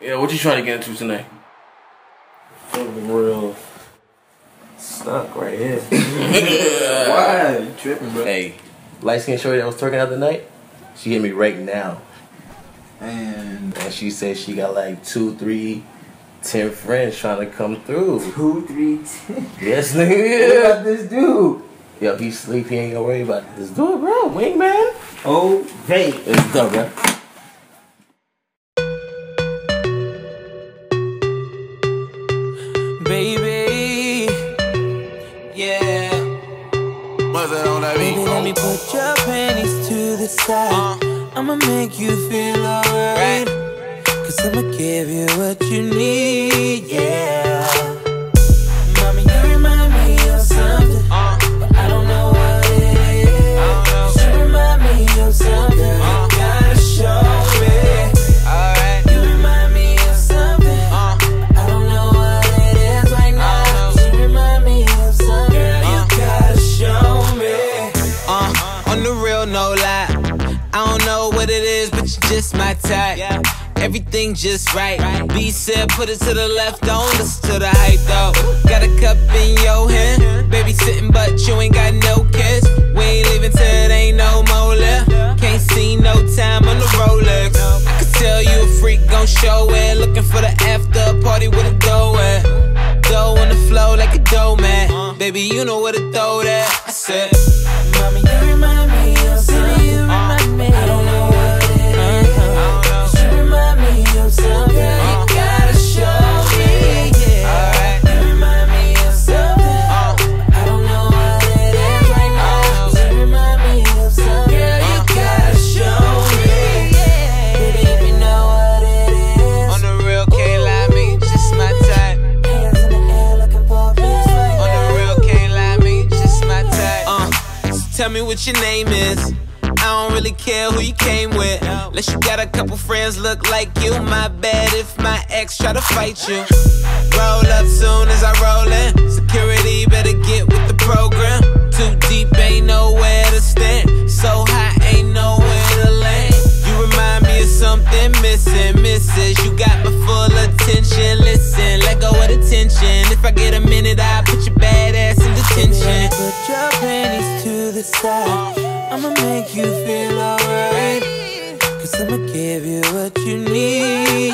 Yeah, what you trying to get into tonight? Something real stuck right here. Why? You tripping, bro? Hey, light-skinned shorty that was twerking out the night, she hit me right now. And she said she got like 2, 3, 10 friends trying to come through. 2, 3, 10? Yes, nigga. What about this dude? Yo, he sleep, he ain't gonna worry about it. Just do it, bro. Wingman. Oh, vape. It's dope, bro. Baby, yeah. What's it on that beat? Baby, let me put your panties to the side. I'ma make you feel alright. Cause I'ma give you what you need, yeah. Mommy, you remind me of something, but I don't know what it is. Cause you remind me of something, you gotta show me. You remind me of something, but I don't know what it is right now. Cause you remind me of something, you gotta show me. On the real, no lie, I don't know what it is, but you're just my type. Everything just right. B said put it to the left, don't listen to the hype though. Got a cup in your hand, baby sitting but you ain't got no kiss. We ain't leaving till it ain't no more left. Can't see no time on the Rolex. I could tell you a freak gon' show it. Looking for the after party with a dough at. Dough on the flow like a dough man. Baby you know where to throw that. I said, mommy you remind me of something. You remind me. I don't know what it is. Cause you remind me of something. You gotta show me. You remind me of something. I don't know what it is right now. Cause you remind me of something. You gotta show me. Baby, if you know what it is. On the real, can't lie, me just my type. Hands in the air looking for a bitch right now. On the real, can't lie, me just my type. So tell me what your name is. I don't really care who you came with, unless you got a couple friends look like you. My bad if my ex try to fight you. Roll up soon as I roll in. Security better get with the program. Too deep, ain't nowhere to stand. So high, ain't nowhere to land. You remind me of something missing, missus. You got my full attention. Listen, let go of the tension. If I get a minute, I'll put your bad ass in detention. Put your panties to the side. I'ma make you feel alright. Cause I'ma give you what you need,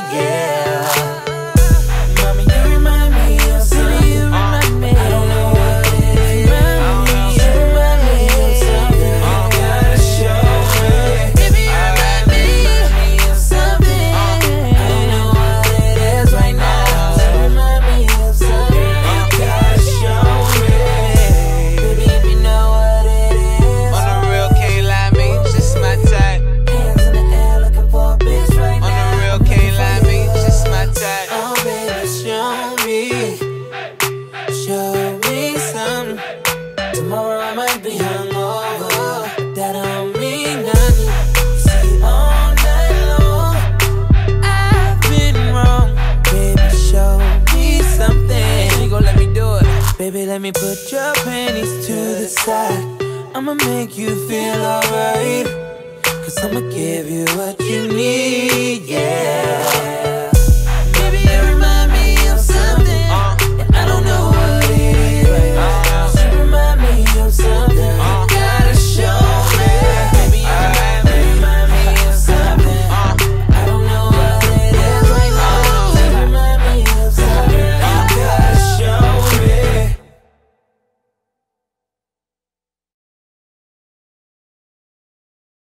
yeah. Mommy, you remind me of something. You remind me. I don't know what it is. You remind me of something. You gotta show me. Baby, you remind me of something. I don't know what it is right now. You remind me of something. You gotta show me. Baby, if you know what it is. On the real, can't lie, me just my type. Hands in the air looking for a bitch right now. On the real, can't lie, me just my type. Oh baby, show me something. Tomorrow I might be hungover, but that don't mean nothing. See, all night long I've been wrong. Baby, show me something. You gon' let me do it? Baby, let me put your panties to the side. I'ma make you feel alright. Cause I'ma give you what you need.